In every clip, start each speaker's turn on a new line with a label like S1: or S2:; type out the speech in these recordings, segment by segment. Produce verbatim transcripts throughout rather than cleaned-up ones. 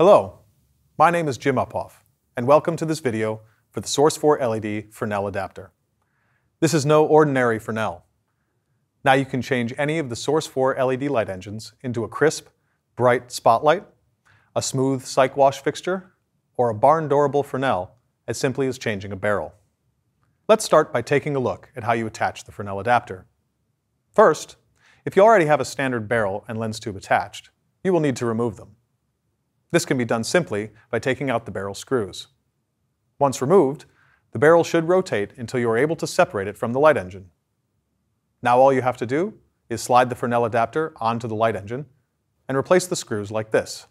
S1: Hello, my name is Jim Uphoff, and welcome to this video for the Source four L E D Fresnel adapter. This is no ordinary Fresnel. Now you can change any of the Source four L E D light engines into a crisp, bright spotlight, a smooth cyc wash fixture, or a barn-doorable Fresnel as simply as changing a barrel. Let's start by taking a look at how you attach the Fresnel adapter. First, if you already have a standard barrel and lens tube attached, you will need to remove them. This can be done simply by taking out the barrel screws. Once removed, the barrel should rotate until you are able to separate it from the light engine. Now all you have to do is slide the Fresnel adapter onto the light engine and replace the screws like this.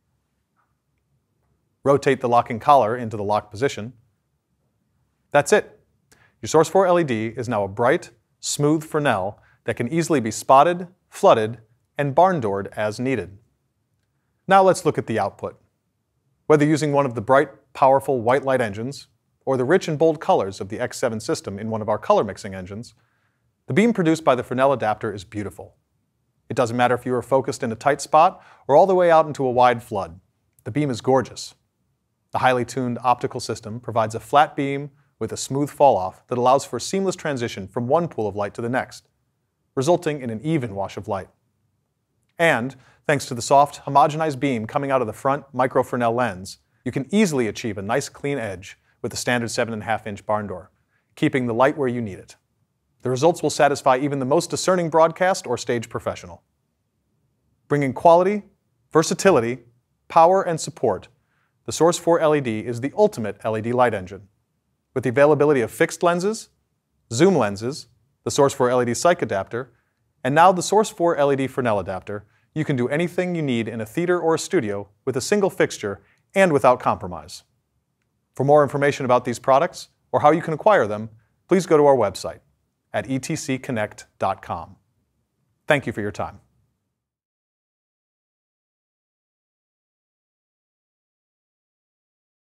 S1: Rotate the locking collar into the lock position. That's it. Your Source four L E D is now a bright, smooth Fresnel that can easily be spotted, flooded, and barn-doored as needed. Now let's look at the output. Whether using one of the bright, powerful white light engines or the rich and bold colors of the X seven system in one of our color mixing engines, the beam produced by the Fresnel adapter is beautiful. It doesn't matter if you are focused in a tight spot or all the way out into a wide flood. The beam is gorgeous. The highly tuned optical system provides a flat beam with a smooth fall-off that allows for a seamless transition from one pool of light to the next, resulting in an even wash of light. And, thanks to the soft, homogenized beam coming out of the front micro Fresnel lens, you can easily achieve a nice clean edge with the standard seven point five inch barn door, keeping the light where you need it. The results will satisfy even the most discerning broadcast or stage professional. Bringing quality, versatility, power, and support, the Source four L E D is the ultimate L E D light engine. With the availability of fixed lenses, zoom lenses, the Source four L E D cyc adapter, and now the Source four L E D Fresnel adapter, you can do anything you need in a theater or a studio with a single fixture and without compromise. For more information about these products or how you can acquire them, please go to our website at e t c connect dot com. Thank you for your time.